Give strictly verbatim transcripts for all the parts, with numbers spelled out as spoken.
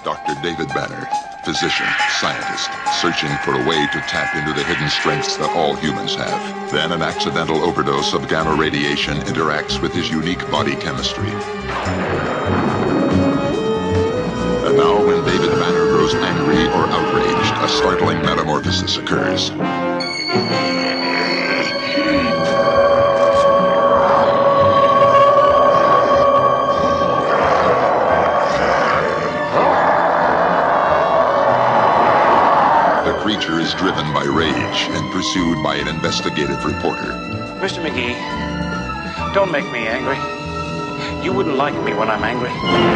Doctor David Banner, physician, scientist, searching for a way to tap into the hidden strengths that all humans have. Then an accidental overdose of gamma radiation interacts with his unique body chemistry. And now when David Banner grows angry or outraged, a startling metamorphosis occurs. The creature is driven by rage and pursued by an investigative reporter. Mister McGee, don't make me angry. You wouldn't like me when I'm angry.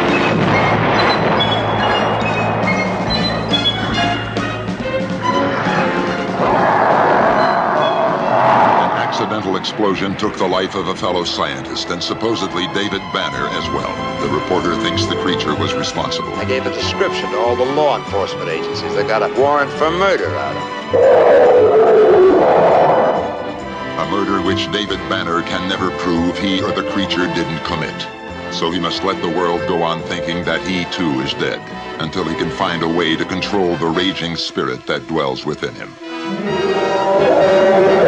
An accidental explosion took the life of a fellow scientist and supposedly David Banner as well. The reporter thinks the creature was responsible. I gave a description to all the law enforcement agencies. They got a warrant for murder out of it. A murder which David Banner can never prove he or the creature didn't commit. So he must let the world go on thinking that he too is dead, until he can find a way to control the raging spirit that dwells within him.